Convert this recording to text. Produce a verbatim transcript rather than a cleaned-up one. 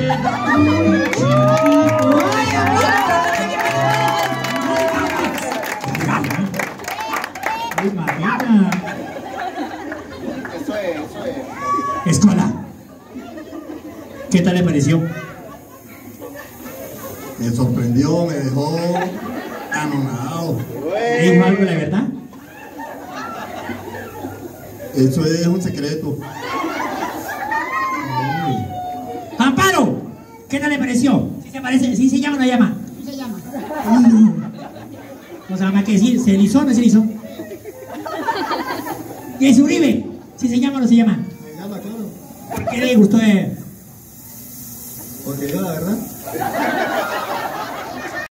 Eso es, eso es. Escuela. ¿Qué tal le pareció? Me sorprendió, me dejó anonadado. ¿Le dijo algo la verdad? Eso es un secreto. Amparo, ¿qué tal le pareció? ¿Sí se parece? ¿Sí se llama o no llama? Sí se llama. No se llama, ¿qué decir? ¿Se erizó o no se erizó? ¿Y ese Uribe? ¿Sí se llama o no se llama? Me llama, claro. ¿Por qué le gustó? Eh?